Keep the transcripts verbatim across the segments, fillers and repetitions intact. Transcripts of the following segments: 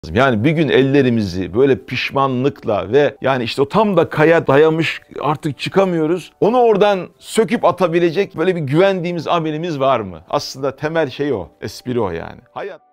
Yani bir gün ellerimizi böyle pişmanlıkla ve yani işte o tam da kaya dayamış artık çıkamıyoruz. Onu oradan söküp atabilecek böyle bir güvendiğimiz amelimiz var mı? Aslında temel şey o, espri o yani. Hayat.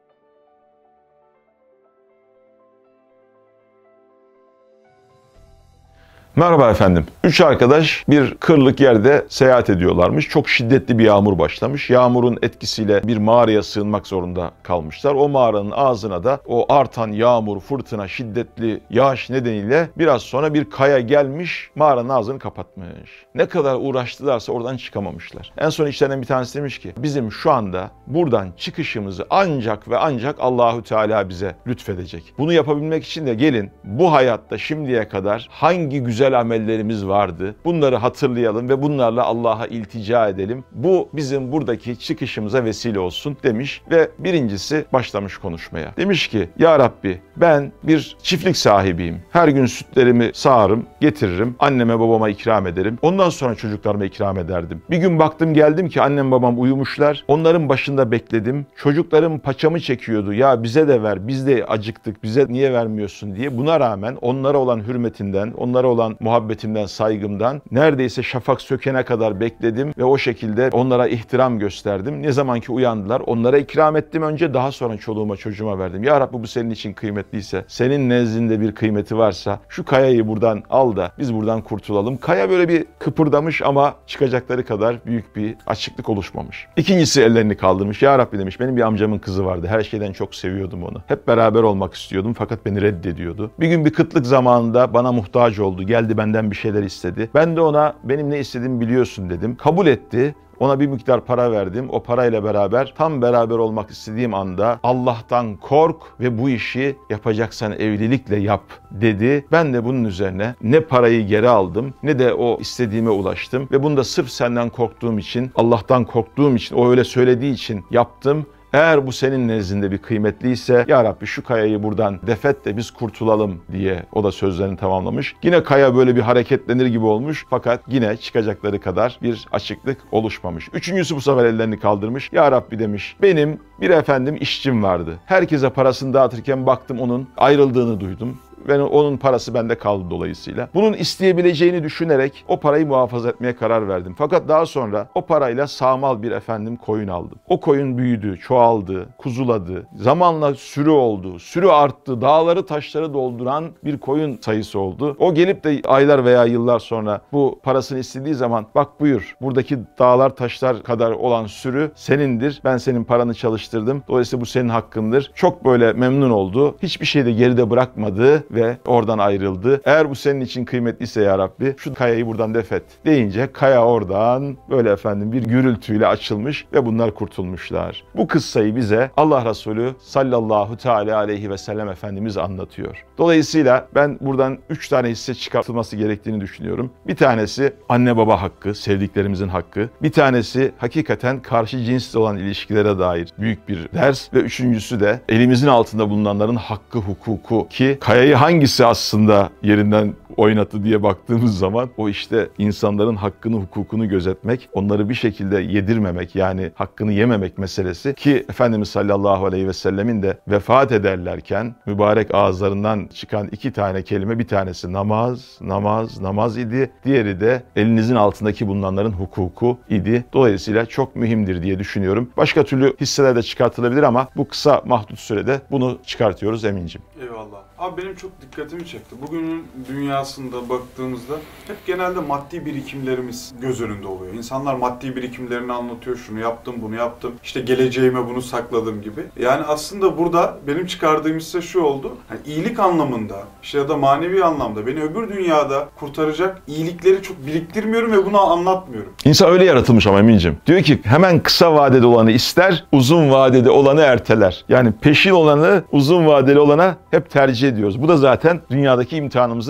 Merhaba efendim. Üç arkadaş bir kırlık yerde seyahat ediyorlarmış. Çok şiddetli bir yağmur başlamış. Yağmurun etkisiyle bir mağaraya sığınmak zorunda kalmışlar. O mağaranın ağzına da o artan yağmur, fırtına, şiddetli yağış nedeniyle biraz sonra bir kaya gelmiş, mağaranın ağzını kapatmış. Ne kadar uğraştılarsa oradan çıkamamışlar. En son içlerinden bir tanesi demiş ki, bizim şu anda buradan çıkışımızı ancak ve ancak Allahu Teala bize lütfedecek. Bunu yapabilmek için de gelin bu hayatta şimdiye kadar hangi güzel amellerimiz vardı. Bunları hatırlayalım ve bunlarla Allah'a iltica edelim. Bu bizim buradaki çıkışımıza vesile olsun demiş ve birincisi başlamış konuşmaya. Demiş ki, Ya Rabbi ben bir çiftlik sahibiyim. Her gün sütlerimi sağarım, getiririm. Anneme babama ikram ederim. Ondan sonra çocuklarıma ikram ederdim. Bir gün baktım geldim ki annem babam uyumuşlar. Onların başında bekledim. Çocuklarım paçamı çekiyordu. Ya bize de ver, biz de acıktık, bize niye vermiyorsun diye. Buna rağmen onlara olan hürmetinden, onlara olan muhabbetimden, saygımdan neredeyse şafak sökene kadar bekledim ve o şekilde onlara ihtiram gösterdim. Ne zaman ki uyandılar onlara ikram ettim önce, daha sonra çoluğuma çocuğuma verdim. Ya Rabbi bu senin için kıymetliyse, senin nezdinde bir kıymeti varsa şu kayayı buradan al da biz buradan kurtulalım. Kaya böyle bir kıpırdamış ama çıkacakları kadar büyük bir açıklık oluşmamış. İkincisi ellerini kaldırmış. Ya Rabbi demiş, benim bir amcamın kızı vardı. Her şeyden çok seviyordum onu. Hep beraber olmak istiyordum fakat beni reddediyordu. Bir gün bir kıtlık zamanında bana muhtaç oldu. Geldi benden bir şeyler istedi. Ben de ona benim ne istediğimi biliyorsun dedim. Kabul etti. Ona bir miktar para verdim. O parayla beraber tam beraber olmak istediğim anda Allah'tan kork ve bu işi yapacaksan evlilikle yap dedi. Ben de bunun üzerine ne parayı geri aldım ne de o istediğime ulaştım. Ve bunu da sırf senden korktuğum için, Allah'tan korktuğum için, o öyle söylediği için yaptım. Eğer bu senin nezdinde bir kıymetliyse Ya Rabbi şu kayayı buradan defet de biz kurtulalım diye o da sözlerini tamamlamış. Yine kaya böyle bir hareketlenir gibi olmuş fakat yine çıkacakları kadar bir açıklık oluşmamış. Üçüncüsü bu sefer ellerini kaldırmış. Ya Rabbi demiş, benim bir efendim işçim vardı. Herkese parasını dağıtırken baktım onun ayrıldığını duydum. Ve onun parası bende kaldı dolayısıyla. Bunun isteyebileceğini düşünerek o parayı muhafaza etmeye karar verdim. Fakat daha sonra o parayla sağmal bir efendim koyun aldım. O koyun büyüdü, çoğaldı, kuzuladı. Zamanla sürü oldu, sürü arttı, dağları taşları dolduran bir koyun sayısı oldu. O gelip de aylar veya yıllar sonra bu parasını istediği zaman bak buyur buradaki dağlar taşlar kadar olan sürü senindir. Ben senin paranı çalıştırdım. Dolayısıyla bu senin hakkındır. Çok böyle memnun oldu. Hiçbir şey de geride bırakmadı ve oradan ayrıldı. Eğer bu senin için kıymetliyse Ya Rabbi şu kayayı buradan defet deyince kaya oradan böyle efendim bir gürültüyle açılmış ve bunlar kurtulmuşlar. Bu kıssayı bize Allah Resulü sallallahu teala aleyhi ve sellem Efendimiz anlatıyor. Dolayısıyla ben buradan üç tane hisse çıkartılması gerektiğini düşünüyorum. Bir tanesi anne baba hakkı, sevdiklerimizin hakkı. Bir tanesi hakikaten karşı cinsle olan ilişkilere dair büyük bir ders ve üçüncüsü de elimizin altında bulunanların hakkı, hukuku ki kayayı hangisi aslında yerinden oynattı diye baktığımız zaman o işte insanların hakkını, hukukunu gözetmek, onları bir şekilde yedirmemek yani hakkını yememek meselesi ki Efendimiz sallallahu aleyhi ve sellemin de vefat ederlerken mübarek ağızlarından çıkan iki tane kelime, bir tanesi namaz, namaz, namaz idi. Diğeri de elinizin altındaki bulunanların hukuku idi. Dolayısıyla çok mühimdir diye düşünüyorum. Başka türlü hisseler de çıkartılabilir ama bu kısa mahdut sürede bunu çıkartıyoruz Emin'ciğim. Eyvallah. Abi benim çok dikkatimi çekti. Bugünün dünyasında baktığımızda hep genelde maddi birikimlerimiz göz önünde oluyor. İnsanlar maddi birikimlerini anlatıyor. Şunu yaptım, bunu yaptım. İşte geleceğime bunu sakladım gibi. Yani aslında burada benim çıkardığım ise şu oldu. Yani iyilik anlamında işte ya da manevi anlamda beni öbür dünyada kurtaracak iyilikleri çok biriktirmiyorum ve bunu anlatmıyorum. İnsan öyle yaratılmış ama Emin'ciğim. Diyor ki hemen kısa vadede olanı ister, uzun vadede olanı erteler. Yani peşin olanı uzun vadeli olana hep tercih ediyoruz. Bu da zaten dünyadaki imtihanımızın belki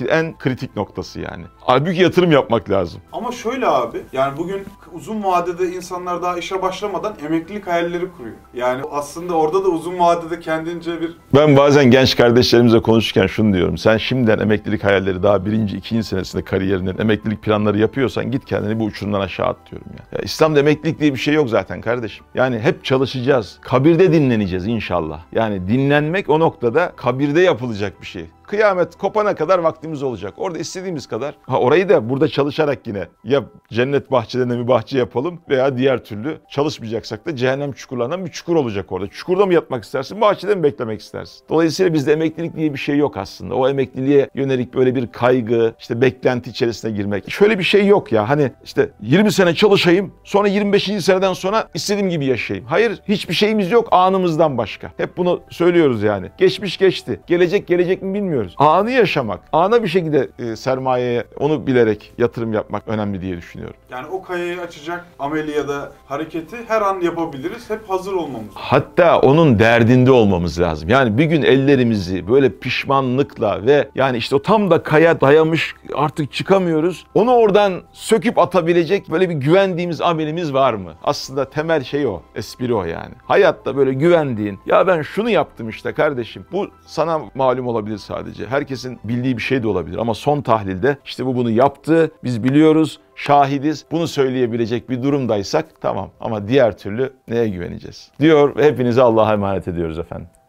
emeklilik en kritik noktası yani. Halbuki yatırım yapmak lazım. Ama şöyle abi, yani bugün uzun vadede insanlar daha işe başlamadan emeklilik hayalleri kuruyor. Yani aslında orada da uzun vadede kendince bir... Ben bazen genç kardeşlerimizle konuşurken şunu diyorum. Sen şimdiden emeklilik hayalleri daha birinci, ikinci senesinde kariyerinin emeklilik planları yapıyorsan git kendini bu uçurumdan aşağı at diyorum ya. Ya İslam'da emeklilik diye bir şey yok zaten kardeşim. Yani hep çalışacağız. Kabirde dinleneceğiz inşallah. Yani dinlenmek o noktada kabirde yapılacak bir şey. Kıyamet kopana kadar vaktimiz olacak. Orada istediğimiz kadar. Ha orayı da burada çalışarak yine ya cennet bahçelerine bir bahçe yapalım veya diğer türlü çalışmayacaksak da cehennem çukurlarından bir çukur olacak orada. Çukurda mı yatmak istersin, bahçede mi beklemek istersin? Dolayısıyla bizde emeklilik diye bir şey yok aslında. O emekliliğe yönelik böyle bir kaygı, işte beklenti içerisine girmek. Şöyle bir şey yok ya. Hani işte yirmi sene çalışayım, sonra yirmi beşinci seneden sonra istediğim gibi yaşayayım. Hayır, hiçbir şeyimiz yok anımızdan başka. Hep bunu söylüyoruz yani. Geçmiş geçti. Gelecek gelecek mi bilmiyorum. Anı yaşamak, ana bir şekilde e, sermayeye onu bilerek yatırım yapmak önemli diye düşünüyorum. Yani o kayayı açacak ameli ya da hareketi her an yapabiliriz. Hep hazır olmamız lazım. Hatta onun derdinde olmamız lazım. Yani bir gün ellerimizi böyle pişmanlıkla ve yani işte o tam da kaya dayamış artık çıkamıyoruz. Onu oradan söküp atabilecek böyle bir güvendiğimiz amelimiz var mı? Aslında temel şey o, espri o yani. Hayatta böyle güvendiğin, ya ben şunu yaptım işte kardeşim. Bu sana malum olabilir sadece. Herkesin bildiği bir şey de olabilir ama son tahlilde işte bu bunu yaptı, biz biliyoruz, şahidiz, bunu söyleyebilecek bir durumdaysak tamam ama diğer türlü neye güveneceğiz? Diyor ve hepinizi Allah'a emanet ediyoruz efendim.